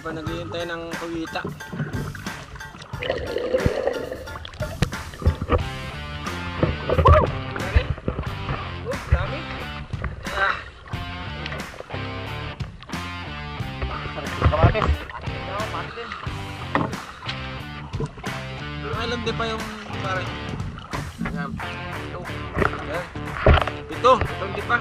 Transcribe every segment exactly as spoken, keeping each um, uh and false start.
pa naghihintay ng kuwita. Oh, dami. Ah. Kamatis. Ilan din pa yung pare? Ayan. Ito. Ayan. Ito. Ito hindi pa.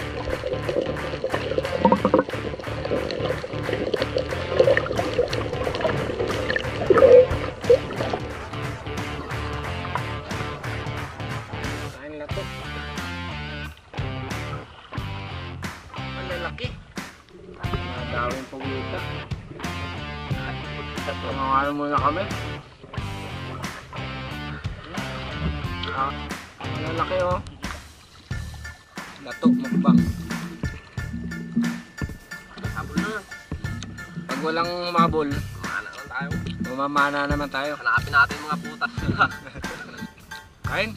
Kain na to. Malalaki. Nadawin pagluta. Mga muna kami. Ah, malalaki oh. Lato, mukbang. Habol na. Pag walang mabol, mamana naman tayo. Mamamana naman tayo. Hanapin natin mga putas. Kain.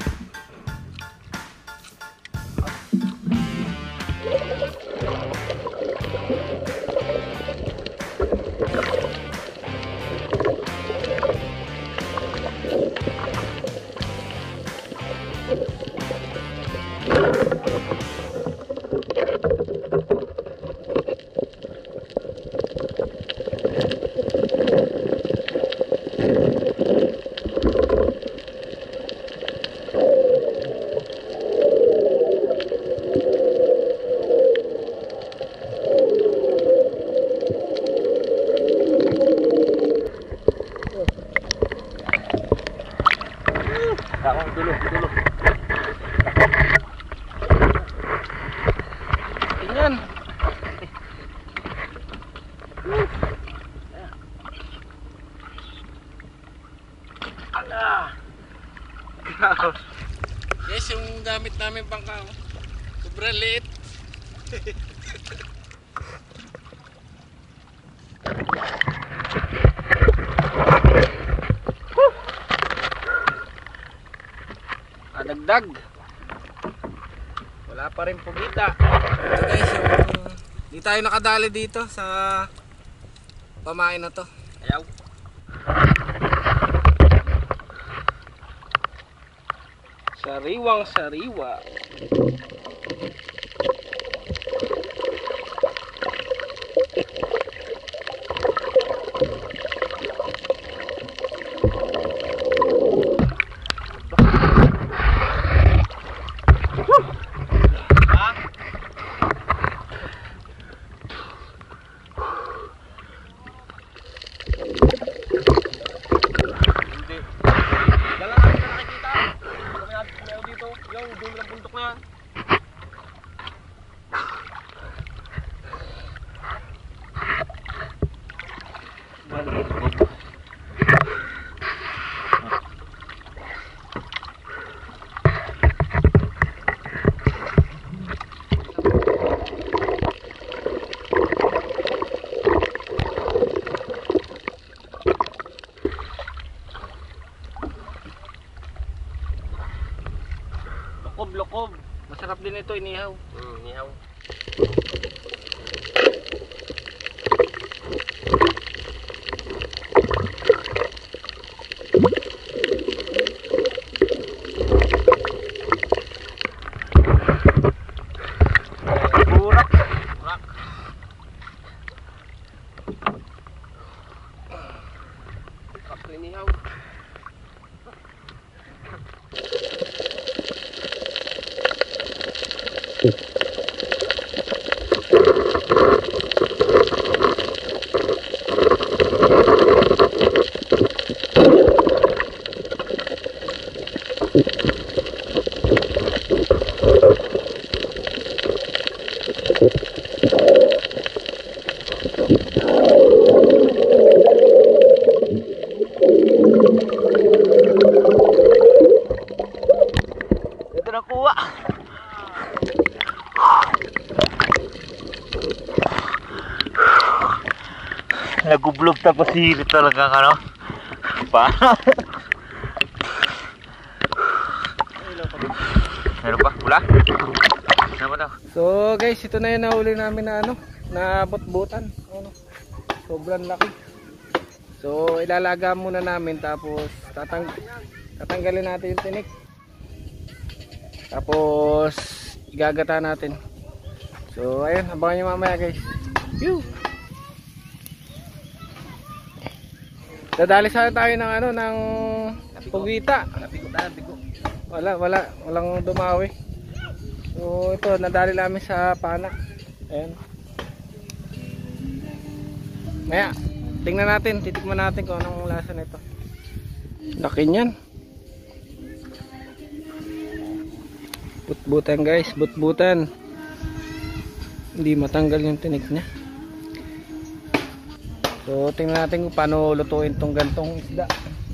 Ako, dulo, dulo. Tingnan. Ala. Guys, yung gamit namin pangkaw. Sobrang liit. Dagdag. Wala pa rin pugita. Ito guys, yung di tayo nakadali dito sa pamain na to. Ayaw. Sariwang sariwa. Lokob. Masarap din ito inihaw. Mm, inihaw. Burak. Burak. Kapag inihaw. Ito nakuha. Nagublog tapos hirit talaga ano. Pa. Meron pa? Wala? Ano ba daw? So guys, ito na yung nahuli namin na ano, na bot-botan. Ano? sobrang laki. So ilalaga muna namin, tapos tatang tatanggalin natin yung tinik. Tapos igagata natin. So ayun, abangan nyo mamaya guys. Yoo! Dadali sana tayo ng ano, ng pugita. Wala, wala, walang dumawi. So ito, nadali namin sa pana. Ayan. Maya, tingnan natin, titikman natin kung anong lasa nito. Laki niyan. Butbutan guys, butbutan. Hindi matanggal yung tinik niya. So tingnan natin kung paano lutuin tong gantong isda.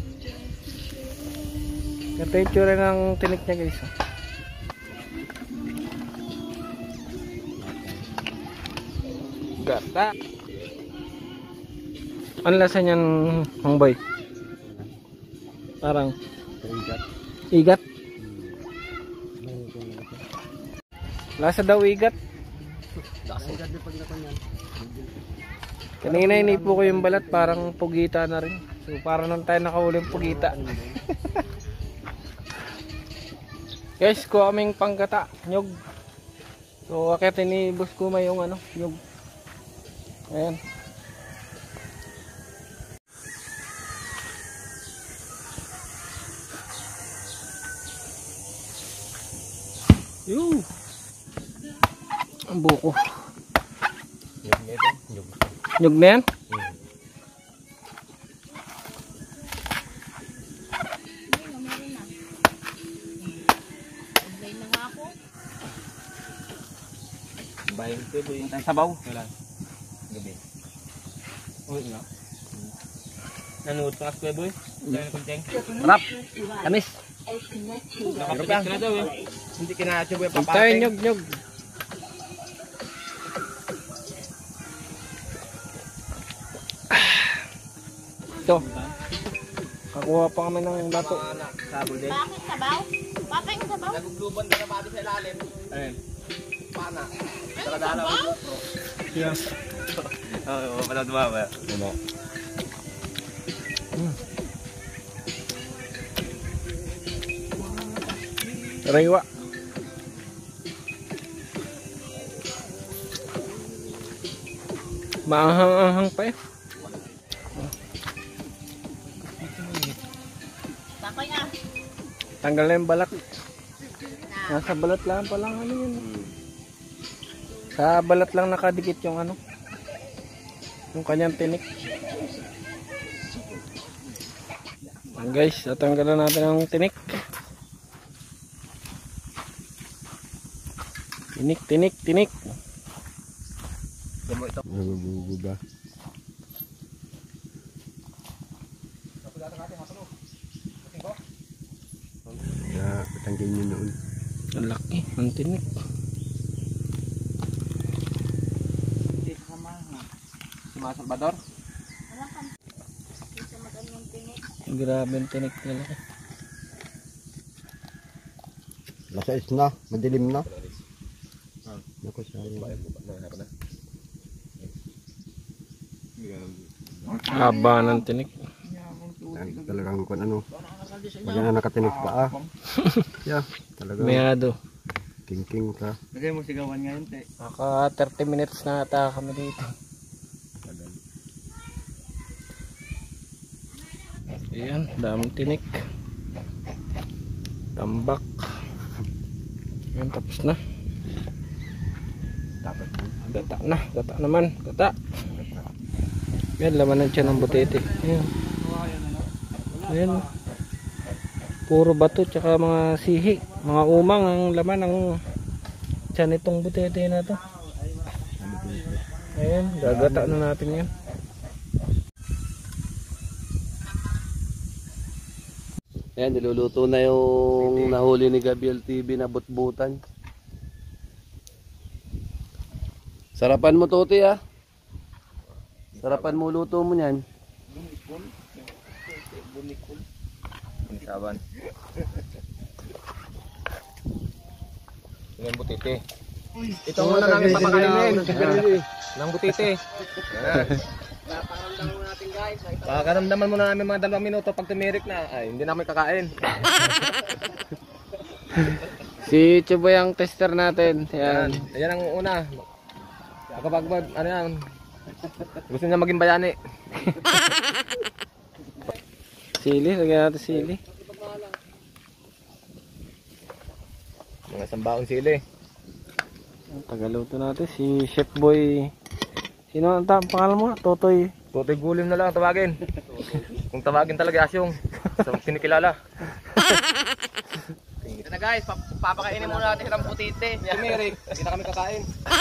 Ito yung tsura ng tinik niya guys. Gata. Ano lasa niyan, Hongboy? Parang igat. Igat? Lasa daw igat. Kanina inipo ko yung balat, parang pugita na rin. So parang nang tayo nakauling pugita. Guys, kuha kaming panggata, nyug. So akitin ni Boss Kuma yung ano, nyug. Ayan. Yoo. Ang buko. Nyug na ito. Nyug. Nyug na yan? Hmm. Bayan ito boy. Ang sabaw. Wala. Gabi. Uy nga. Nanood ka nga boy. Harap. Tamis. Nakapit ka na daw eh. Hindi kinakasya boy. Tayo nyug nyug. Ito. Kakuha pa kami ng dato. Sabol din. Bakit sabaw? Bakit sabaw? Nagugluban ka na pati sa ilalim. Ayun. Pana. Taradala ko GoPro. Yes. Oo, panood mo ba? Ano? Raywa. Maanghang-anghang pa eh. Bakit ah? Tanggal na yung balat. Nasa balat lang palang ano yun. Sa balat lang nakadikit yung ano, yung kanyang tinik. Ayan guys, tatanggalan natin ang tinik. Tinik, tinik, tinik. Naguguba. Ya, patanggalin nyo noon. Ang laki, ang tinik. Si Mas Salvador? Wala kang sa magandang tinik. Grabe ang tinik nila. Lasa is na, madilim na. Naku sayang. Haba ng tinik. Talagang kung ano. Pag na nakatinik pa ah. Yeah, talagang Mayado. king-king ka. Lagay mo sigawan ngayon, te. Maka thirty minutes na ata kami dito. Ayan, daming tinik. Tambak. Ayan, tapos na. Gata na, gata naman, gata. Ayan, laman na siya ng butete. Ayan. Ayan. Puro bato tsaka mga sihi, mga umang ang laman ng tiyan itong butete na to. Ayan, gagata na natin yan. Ayan, niluluto na yung nahuli ni Gabriel T V na butbutan. Sarapan mo, Toti, ah. Sarapan mo, luto mo yan. Saban. Yan butite. Ito muna namin papakainin. Ng butite. Pakaramdaman muna namin mga dalawang minuto pag tumirik na. Ay, hindi na kami kakain. Si Chuboy ang tester natin. Yan. Yan. Yan ang una. Kapag ano yan, gusto niya maging bayani. Sili, lagyan natin sili. Mga sambaong sili. Tagaluto natin si Chef Boy. Sino ang ta- pangalan mo? Totoy. Tutoy gulim na lang tawagin. Kung tawagin talaga asyong sa kinikilala. Ito na guys, pap papakainin muna natin ng butite. Tumirik, hindi na kami kakain.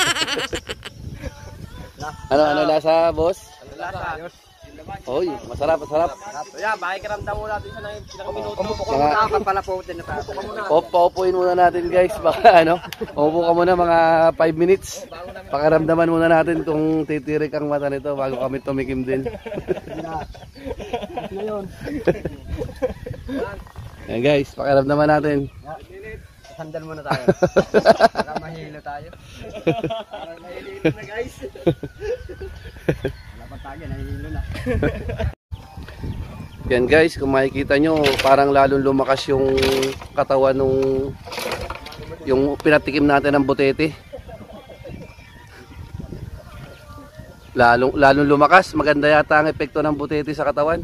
Ano, ano lasa, boss? Ano lasa? Oy, masarap, masarap. So yan, bakikiramdam muna natin siya ng ilang minuto. Mga, Op, paupuin muna natin guys. Baka ano, upo ka muna mga five minutes. Pakiramdaman muna natin kung titirik ang mata nito bago kami tumikim din. Yan guys, pakiramdaman natin. Sandal muna tayo. Baka mahilo tayo. Parang mahilo na guys. Wala pa tayo, nahihilo na. Yan guys, kung makikita nyo, parang lalong lumakas yung katawan nung yung pinatikim natin ng butete. Lalong, lalong lumakas, maganda yata ang epekto ng butete sa katawan.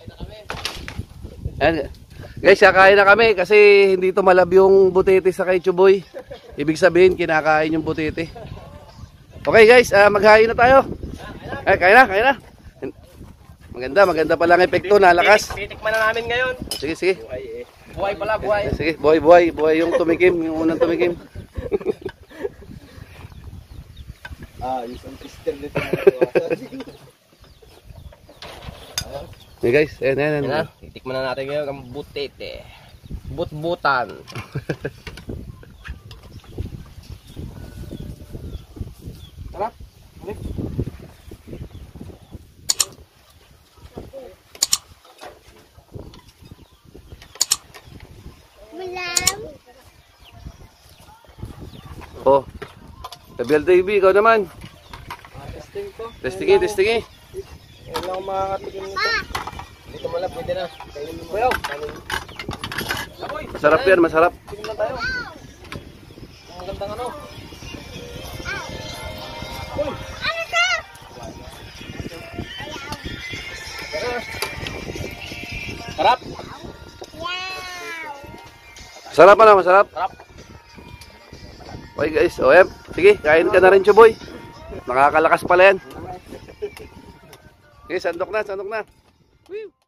Yan. Guys, kakain na kami kasi hindi tumalab yung butete sa kay Chuboy. Ibig sabihin, kinakain yung butete. Okay guys, uh, maghain na tayo. Ay, kain na, kain na. Maganda, maganda pala ang epekto, nalakas. Titikman na namin ngayon. Sige, sige. Buhay pala, buhay. Sige, buhay, buhay. Buhay yung tumikim, yung unang tumikim. Ah, isang sister nito. Okay guys, ayan, ayan, Yan ayan. na, titikman na natin ngayon ang butete. But-butan. Sarap. Malam. Oh. Tabel T V, ikaw naman. Testing ko. Testing eh, testing eh. Yan lang ang makakatikim nito. Hindi ko malap, pwede na. Kainin mo. Kuyaw. Masarap yan, masarap. Tingnan tayo. Ang magandang ano. Ano to? Sarap. Wow. Masarap ano, masarap. Sarap. Okay guys, O M, sige, kain ka na rin, Chuboy. Nakakalakas pala yan. Okay, sandok na, sandok na. Woo!